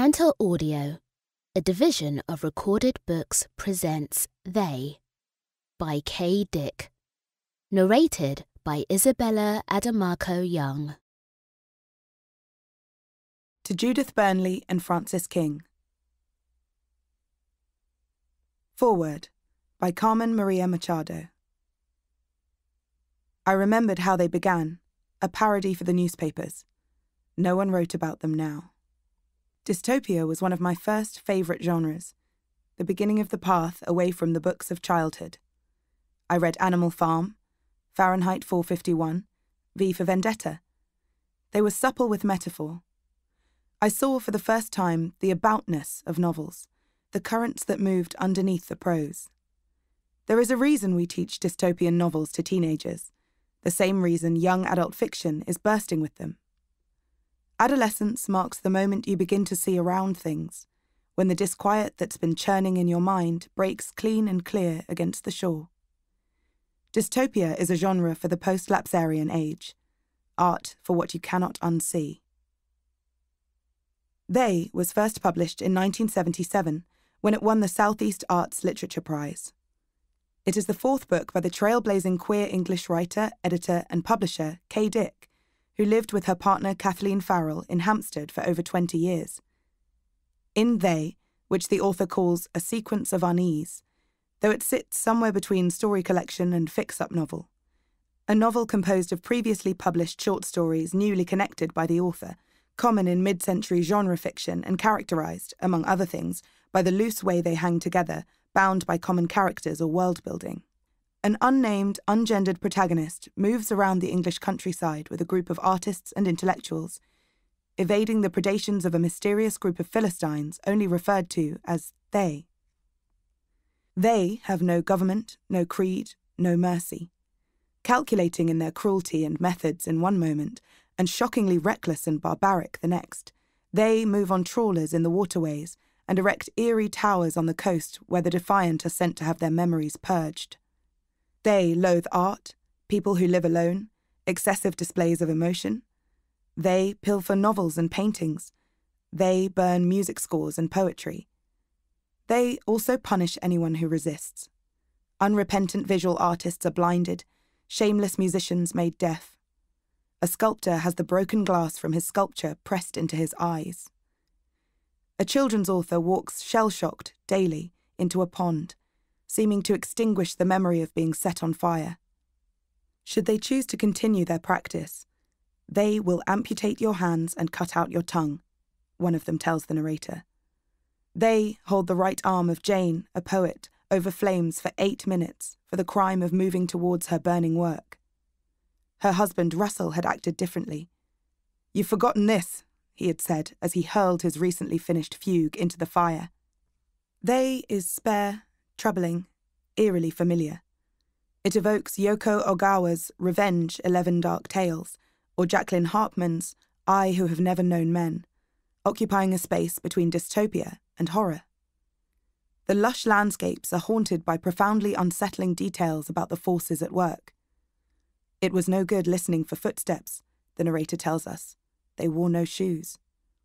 Tantal Audio, a division of Recorded Books, presents They by K. Dick. Narrated by Isabella Adomakoh Young. To Judith Burnley and Francis King. Foreword by Carmen Maria Machado. I remembered how they began, a parody for the newspapers. No one wrote about them now. Dystopia was one of my first favourite genres, the beginning of the path away from the books of childhood. I read Animal Farm, Fahrenheit 451, V for Vendetta. They were supple with metaphor. I saw for the first time the aboutness of novels, the currents that moved underneath the prose. There is a reason we teach dystopian novels to teenagers, the same reason young adult fiction is bursting with them. Adolescence marks the moment you begin to see around things, when the disquiet that's been churning in your mind breaks clean and clear against the shore. Dystopia is a genre for the post-lapsarian age, art for what you cannot unsee. They was first published in 1977, when it won the Southeast Arts Literature Prize. It is the fourth book by the trailblazing queer English writer, editor and publisher K. Dick, who lived with her partner Kathleen Farrell in Hampstead for over 20 years. In They, which the author calls a sequence of unease, though it sits somewhere between story collection and fix-up novel, a novel composed of previously published short stories newly connected by the author, common in mid-century genre fiction and characterised, among other things, by the loose way they hang together, bound by common characters or world-building. An unnamed, ungendered protagonist moves around the English countryside with a group of artists and intellectuals, evading the predations of a mysterious group of Philistines only referred to as they. They have no government, no creed, no mercy. Calculating in their cruelty and methods in one moment, and shockingly reckless and barbaric the next, they move on trawlers in the waterways and erect eerie towers on the coast where the defiant are sent to have their memories purged. They loathe art, people who live alone, excessive displays of emotion. They pilfer novels and paintings. They burn music scores and poetry. They also punish anyone who resists. Unrepentant visual artists are blinded, shameless musicians made deaf. A sculptor has the broken glass from his sculpture pressed into his eyes. A children's author walks shell-shocked daily into a pond, seeming to extinguish the memory of being set on fire. Should they choose to continue their practice, they will amputate your hands and cut out your tongue, one of them tells the narrator. They hold the right arm of Jane, a poet, over flames for 8 minutes for the crime of moving towards her burning work. Her husband, Russell, had acted differently. "You've forgotten this," he had said as he hurled his recently finished fugue into the fire. They is spare, troubling, eerily familiar. It evokes Yoko Ogawa's Revenge 11 Dark Tales, or Jacqueline Harpman's I Who Have Never Known Men, occupying a space between dystopia and horror. The lush landscapes are haunted by profoundly unsettling details about the forces at work. It was no good listening for footsteps, the narrator tells us. They wore no shoes.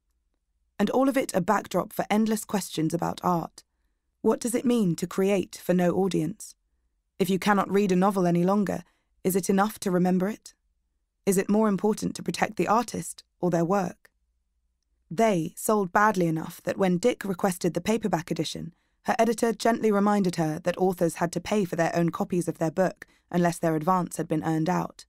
And all of it a backdrop for endless questions about art. What does it mean to create for no audience? If you cannot read a novel any longer, is it enough to remember it? Is it more important to protect the artist or their work? They sold badly enough that when Dick requested the paperback edition, her editor gently reminded her that authors had to pay for their own copies of their book unless their advance had been earned out.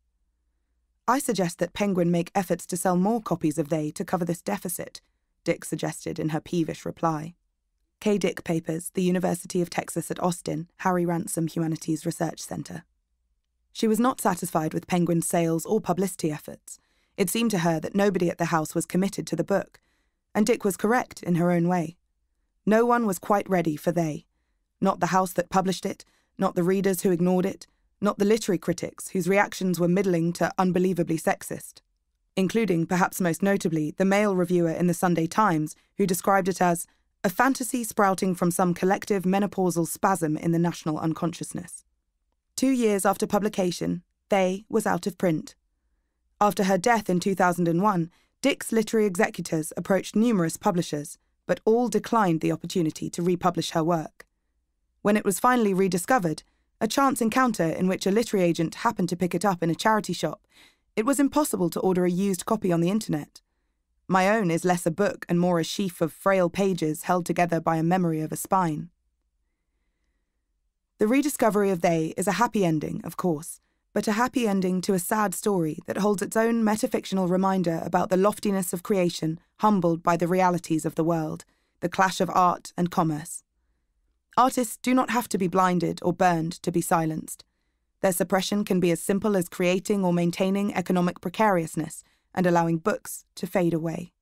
I suggest that Penguin make efforts to sell more copies of They to cover this deficit, Dick suggested in her peevish reply. K. Dick Papers, the University of Texas at Austin, Harry Ransom Humanities Research Center. She was not satisfied with Penguin's sales or publicity efforts. It seemed to her that nobody at the house was committed to the book, and Dick was correct in her own way. No one was quite ready for They. Not the house that published it, not the readers who ignored it, not the literary critics whose reactions were middling to unbelievably sexist, including, perhaps most notably, the male reviewer in the Sunday Times who described it as a fantasy sprouting from some collective menopausal spasm in the national unconsciousness. 2 years after publication, They was out of print. After her death in 2001, Dick's literary executors approached numerous publishers, but all declined the opportunity to republish her work. When it was finally rediscovered, a chance encounter in which a literary agent happened to pick it up in a charity shop, it was impossible to order a used copy on the internet. My own is less a book and more a sheaf of frail pages held together by a memory of a spine. The rediscovery of They is a happy ending, of course, but a happy ending to a sad story that holds its own metafictional reminder about the loftiness of creation humbled by the realities of the world, the clash of art and commerce. Artists do not have to be blinded or burned to be silenced. Their suppression can be as simple as creating or maintaining economic precariousness and allowing books to fade away.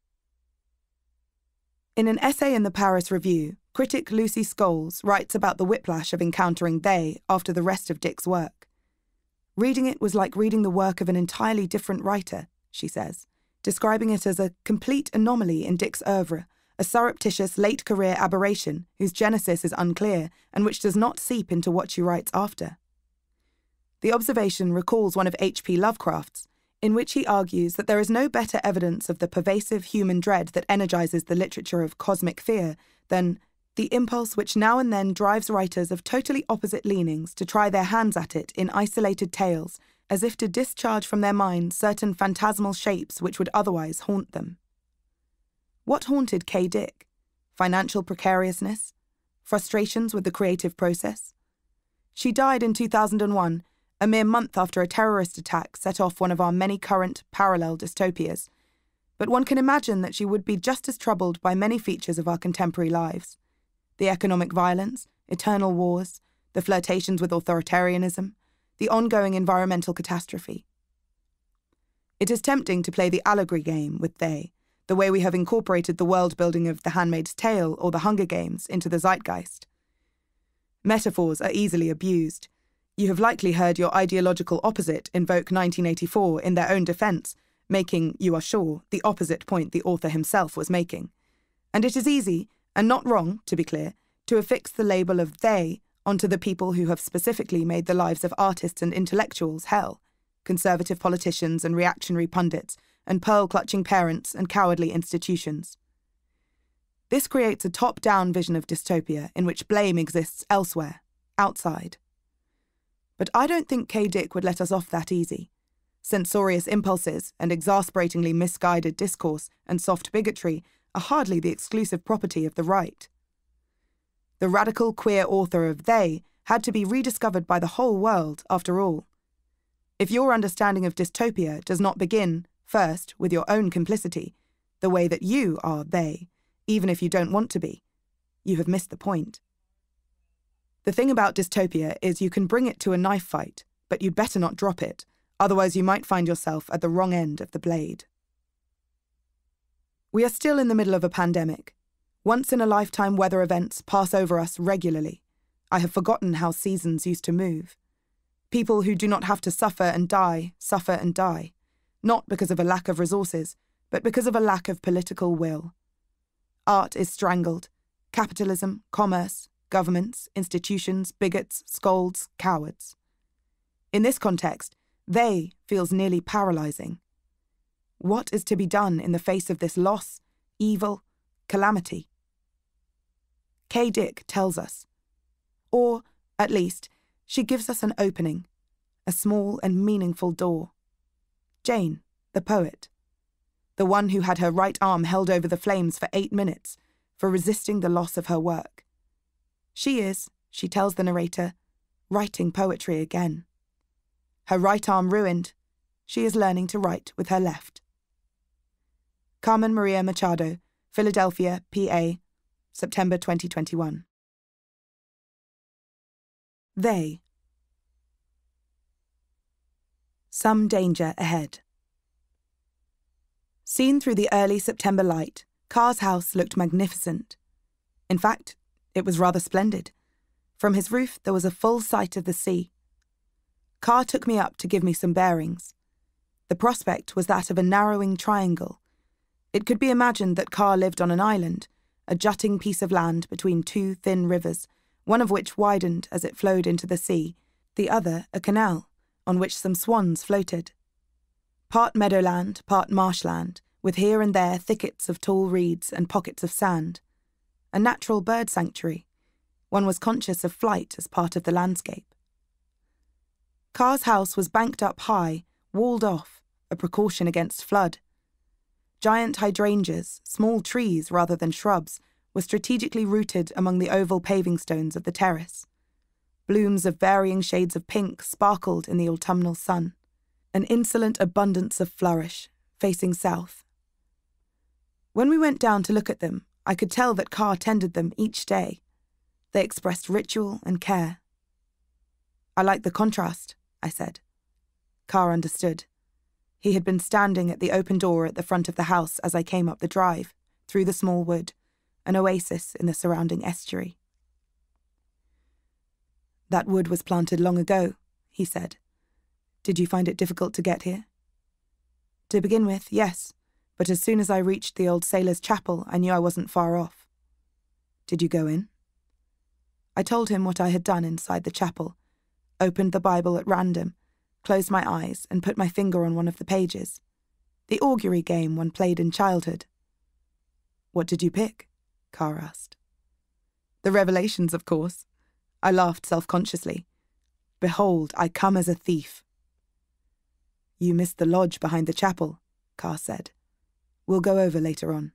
In an essay in the Paris Review, critic Lucy Scholes writes about the whiplash of encountering They after the rest of Dick's work. Reading it was like reading the work of an entirely different writer, she says, describing it as a complete anomaly in Dick's oeuvre, a surreptitious late-career aberration whose genesis is unclear and which does not seep into what she writes after. The observation recalls one of H.P. Lovecraft's, in which he argues that there is no better evidence of the pervasive human dread that energizes the literature of cosmic fear than the impulse which now and then drives writers of totally opposite leanings to try their hands at it in isolated tales, as if to discharge from their minds certain phantasmal shapes which would otherwise haunt them. What haunted Kay Dick? Financial precariousness? Frustrations with the creative process? She died in 2001, a mere month after a terrorist attack set off one of our many current parallel dystopias, but one can imagine that she would be just as troubled by many features of our contemporary lives. The economic violence, eternal wars, the flirtations with authoritarianism, the ongoing environmental catastrophe. It is tempting to play the allegory game with They, the way we have incorporated the world-building of The Handmaid's Tale or The Hunger Games into the zeitgeist. Metaphors are easily abused. You have likely heard your ideological opposite invoke 1984 in their own defence, making, you are sure, the opposite point the author himself was making. And it is easy, and not wrong, to be clear, to affix the label of They onto the people who have specifically made the lives of artists and intellectuals hell, conservative politicians and reactionary pundits, and pearl-clutching parents and cowardly institutions. This creates a top-down vision of dystopia in which blame exists elsewhere, outside. But I don't think Kay Dick would let us off that easy. Censorious impulses and exasperatingly misguided discourse and soft bigotry are hardly the exclusive property of the right. The radical queer author of They had to be rediscovered by the whole world, after all. If your understanding of dystopia does not begin, first, with your own complicity, the way that you are They, even if you don't want to be, you have missed the point. The thing about dystopia is you can bring it to a knife fight, but you'd better not drop it, otherwise you might find yourself at the wrong end of the blade. We are still in the middle of a pandemic. Once-in-a-lifetime weather events pass over us regularly. I have forgotten how seasons used to move. People who do not have to suffer and die, not because of a lack of resources, but because of a lack of political will. Art is strangled. Capitalism, commerce, governments, institutions, bigots, scolds, cowards. In this context, They feels nearly paralysing. What is to be done in the face of this loss, evil, calamity? Kay Dick tells us. Or, at least, she gives us an opening, a small and meaningful door. Jane, the poet, the one who had her right arm held over the flames for 8 minutes for resisting the loss of her work. She is, she tells the narrator, writing poetry again. Her right arm ruined, she is learning to write with her left. Carmen Maria Machado, Philadelphia, PA, September 2021. They. Some danger ahead. Seen through the early September light, Carr's house looked magnificent. In fact, it was rather splendid. From his roof there was a full sight of the sea. Carr took me up to give me some bearings. The prospect was that of a narrowing triangle. It could be imagined that Carr lived on an island, a jutting piece of land between 2 thin rivers, one of which widened as it flowed into the sea, the other a canal, on which some swans floated. Part meadowland, part marshland, with here and there thickets of tall reeds and pockets of sand. a natural bird sanctuary. One was conscious of flight as part of the landscape. Carr's house was banked up high, walled off, a precaution against flood. Giant hydrangeas, small trees rather than shrubs, were strategically rooted among the oval paving stones of the terrace. Blooms of varying shades of pink sparkled in the autumnal sun. An insolent abundance of flourish, facing south. When we went down to look at them, I could tell that Carr tended them each day. They expressed ritual and care. "I like the contrast," I said. Carr understood. He had been standing at the open door at the front of the house as I came up the drive, through the small wood, an oasis in the surrounding estuary. "That wood was planted long ago," he said. "Did you find it difficult to get here?" "To begin with, yes, but as soon as I reached the old sailor's chapel, I knew I wasn't far off." "Did you go in?" I told him what I had done inside the chapel, opened the Bible at random, closed my eyes and put my finger on one of the pages. The augury game one played in childhood. "What did you pick?" Carr asked. "The Revelations, of course." I laughed self-consciously. "Behold, I come as a thief." "You missed the lodge behind the chapel," Carr said. "We'll go over later on."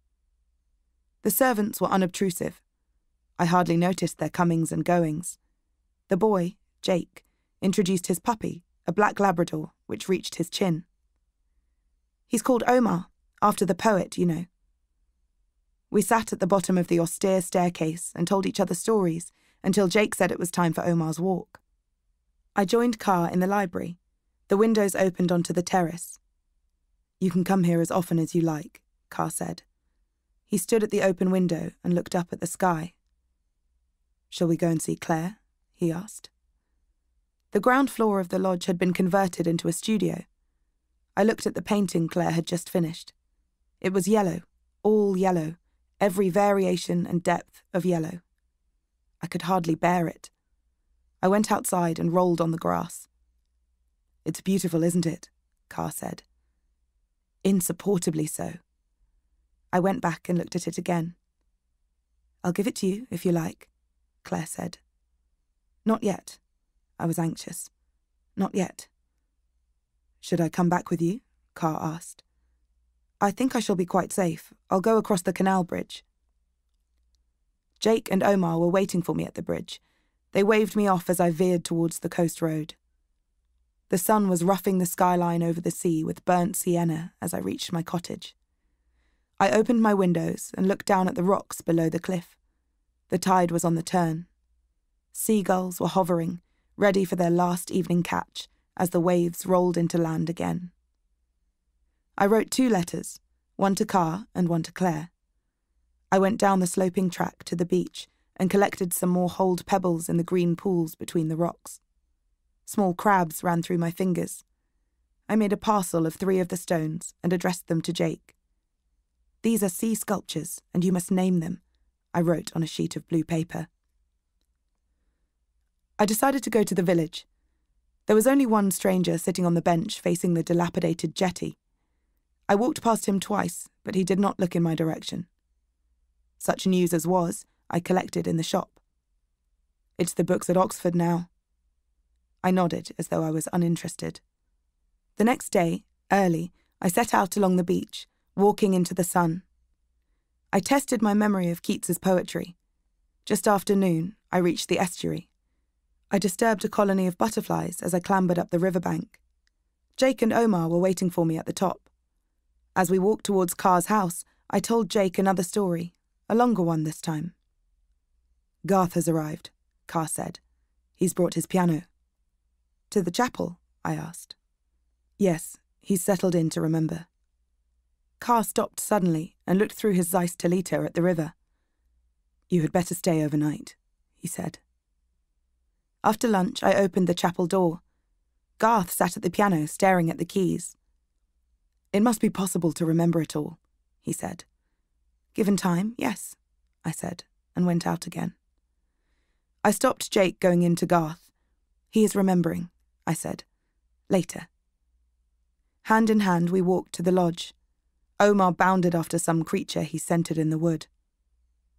The servants were unobtrusive. I hardly noticed their comings and goings. The boy, Jake, introduced his puppy, a black Labrador, which reached his chin. "He's called Omar, after the poet, you know." We sat at the bottom of the austere staircase and told each other stories until Jake said it was time for Omar's walk. I joined Carr in the library. The windows opened onto the terrace. "You can come here as often as you like," Carr said. He stood at the open window and looked up at the sky. "Shall we go and see Claire?" he asked. The ground floor of the lodge had been converted into a studio. I looked at the painting Claire had just finished. It was yellow, all yellow, every variation and depth of yellow. I could hardly bear it. I went outside and rolled on the grass. "It's beautiful, isn't it?" Carr said. "Insupportably so." I went back and looked at it again. "I'll give it to you, if you like," Claire said. "Not yet." I was anxious. "Not yet." "Should I come back with you?" Carr asked. "I think I shall be quite safe. I'll go across the canal bridge." Jake and Omar were waiting for me at the bridge. They waved me off as I veered towards the coast road. The sun was roughing the skyline over the sea with burnt sienna as I reached my cottage. I opened my windows and looked down at the rocks below the cliff. The tide was on the turn. Seagulls were hovering, ready for their last evening catch as the waves rolled into land again. I wrote 2 letters, one to Carr and one to Claire. I went down the sloping track to the beach and collected some more holed pebbles in the green pools between the rocks. Small crabs ran through my fingers. I made a parcel of 3 of the stones and addressed them to Jake. "These are sea sculptures, and you must name them," I wrote on a sheet of blue paper. I decided to go to the village. There was only one stranger sitting on the bench facing the dilapidated jetty. I walked past him twice, but he did not look in my direction. Such news as was, I collected in the shop. "It's the books at Oxford now." I nodded as though I was uninterested. The next day, early, I set out along the beach, walking into the sun. I tested my memory of Keats's poetry. Just after noon, I reached the estuary. I disturbed a colony of butterflies as I clambered up the riverbank. Jake and Omar were waiting for me at the top. As we walked towards Carr's house, I told Jake another story, a longer one this time. "Garth has arrived," Carr said. "He's brought his piano." "To the chapel?" I asked. "Yes, he's settled in to remember." Carr stopped suddenly and looked through his Zeiss Toledo at the river. "You had better stay overnight," he said. After lunch, I opened the chapel door. Garth sat at the piano, staring at the keys. "It must be possible to remember it all," he said. "Given time, yes," I said, and went out again. I stopped Jake going into Garth. "He is remembering," I said. "Later." Hand in hand, we walked to the lodge. Omar bounded after some creature he scented in the wood.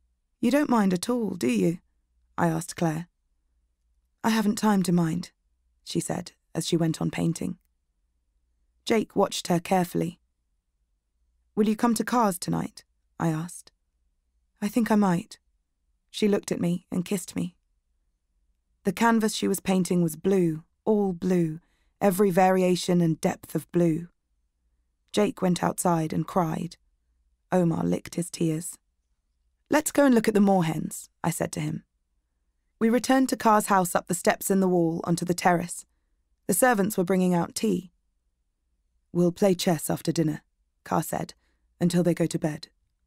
You don't mind at all, do you? I asked Claire. I haven't time to mind, she said as she went on painting. Jake watched her carefully. Will you come to Carr's tonight? I asked. I think I might. She looked at me and kissed me. The canvas she was painting was blue, all blue, every variation and depth of blue. Jake went outside and cried. Omar licked his tears. Let's go and look at the moorhens, I said to him. We returned to Carr's house up the steps in the wall onto the terrace. The servants were bringing out tea. We'll play chess after dinner, Carr said, until they go to bed.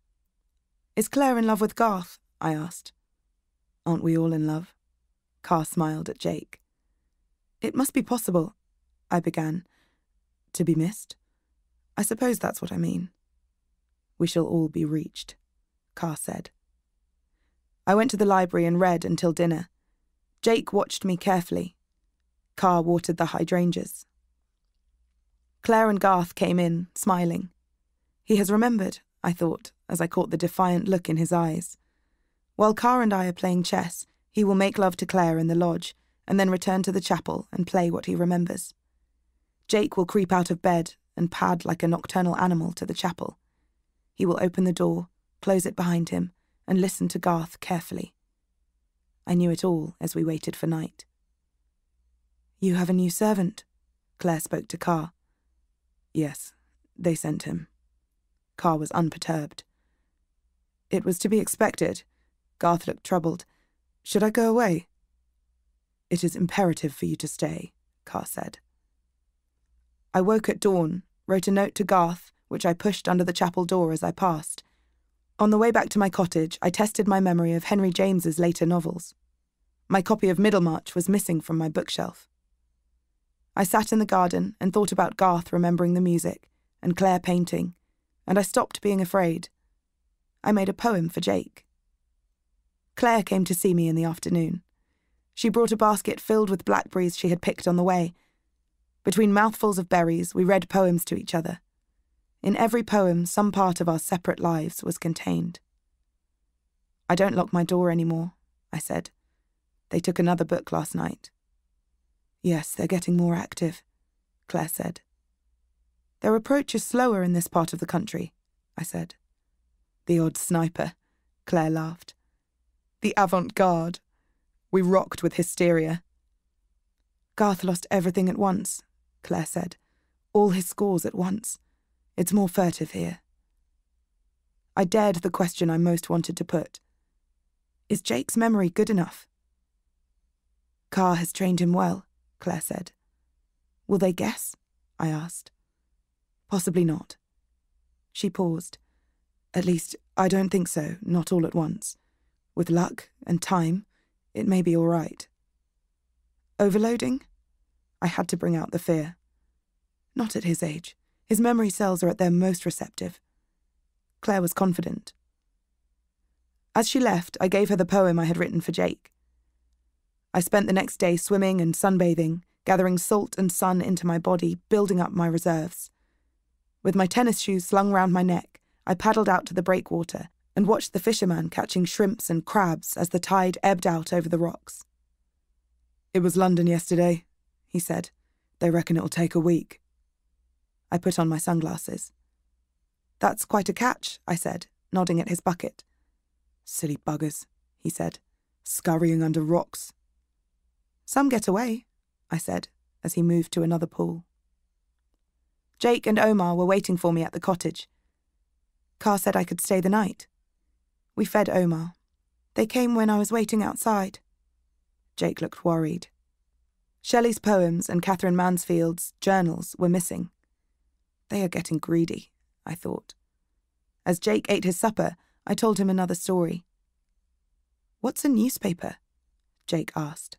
Is Claire in love with Garth? I asked. Aren't we all in love? Carr smiled at Jake. It must be possible, I began. To be missed? I suppose that's what I mean. We shall all be reached, Carr said. I went to the library and read until dinner. Jake watched me carefully. Carr watered the hydrangeas. Claire and Garth came in, smiling. He has remembered, I thought, as I caught the defiant look in his eyes. While Carr and I are playing chess, he will make love to Claire in the lodge, and then return to the chapel and play what he remembers. Jake will creep out of bed and pad like a nocturnal animal to the chapel. He will open the door, close it behind him, and listen to Garth carefully. I knew it all as we waited for night. You have a new servant, Claire spoke to Carr. Yes, they sent him. Carr was unperturbed. It was to be expected. Garth looked troubled. Should I go away? It is imperative for you to stay, Carr said. I woke at dawn, wrote a note to Garth, which I pushed under the chapel door as I passed. On the way back to my cottage, I tested my memory of Henry James's later novels. My copy of Middlemarch was missing from my bookshelf. I sat in the garden and thought about Garth remembering the music and Claire painting, and I stopped being afraid. I made a poem for Jake. Claire came to see me in the afternoon. She brought a basket filled with blackberries she had picked on the way. Between mouthfuls of berries, we read poems to each other. In every poem, some part of our separate lives was contained. I don't lock my door anymore, I said. They took another book last night. Yes, they're getting more active, Claire said. Their approach is slower in this part of the country, I said. The odd sniper, Claire laughed. The avant-garde. We rocked with hysteria. Garth lost everything at once, Claire said. All his scores at once. It's more furtive here. I dared the question I most wanted to put. Is Jake's memory good enough? Carr has trained him well, Claire said. Will they guess? I asked. Possibly not. She paused. At least, I don't think so, not all at once. With luck and time, it may be all right. Overloading? I had to bring out the fear. Not at his age. His memory cells are at their most receptive. Claire was confident. As she left, I gave her the poem I had written for Jake. I spent the next day swimming and sunbathing, gathering salt and sun into my body, building up my reserves. With my tennis shoes slung round my neck, I paddled out to the breakwater and watched the fisherman catching shrimps and crabs as the tide ebbed out over the rocks. It was London yesterday, he said. They reckon it'll take a week. I put on my sunglasses. That's quite a catch, I said, nodding at his bucket. Silly buggers, he said, scurrying under rocks. Some get away, I said, as he moved to another pool. Jake and Omar were waiting for me at the cottage. Carr said I could stay the night. We fed Omar. They came when I was waiting outside. Jake looked worried. Shelley's poems and Catherine Mansfield's journals were missing. They are getting greedy, I thought. As Jake ate his supper, I told him another story. What's a newspaper? Jake asked.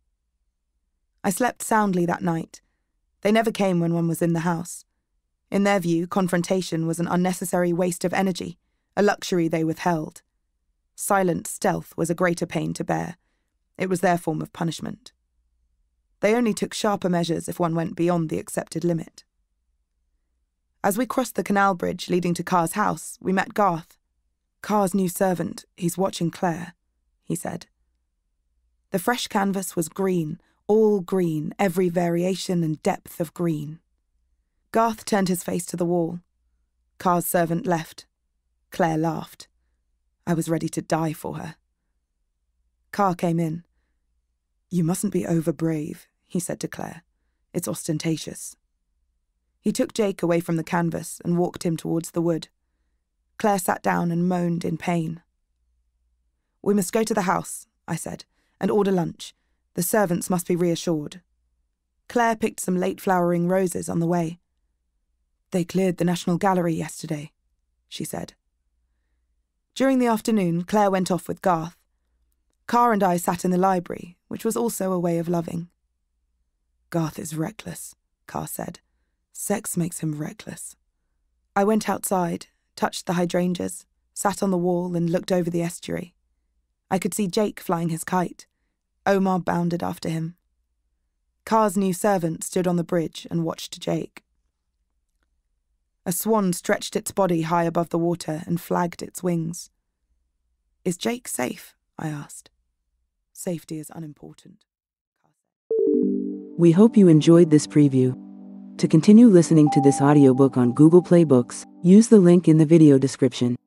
I slept soundly that night. They never came when one was in the house. In their view, confrontation was an unnecessary waste of energy, a luxury they withheld. Silent stealth was a greater pain to bear. It was their form of punishment. They only took sharper measures if one went beyond the accepted limit. As we crossed the canal bridge leading to Carr's house, we met Garth. Carr's new servant, he's watching Claire, he said. The fresh canvas was green, all green, every variation and depth of green. Garth turned his face to the wall. Carr's servant left. Claire laughed. I was ready to die for her. Carr came in. You mustn't be over-brave, he said to Claire. It's ostentatious. He took Jake away from the canvas and walked him towards the wood. Claire sat down and moaned in pain. We must go to the house, I said, and order lunch. The servants must be reassured. Claire picked some late-flowering roses on the way. They cleared the National Gallery yesterday, she said. During the afternoon, Claire went off with Garth. Carr and I sat in the library, which was also a way of loving. Garth is reckless, Carr said. Sex makes him reckless. I went outside, touched the hydrangeas, sat on the wall and looked over the estuary. I could see Jake flying his kite. Omar bounded after him. Carr's new servant stood on the bridge and watched Jake. A swan stretched its body high above the water and flagged its wings. Is Jake safe? I asked. Safety is unimportant. We hope you enjoyed this preview. To continue listening to this audiobook on Google Play Books, use the link in the video description.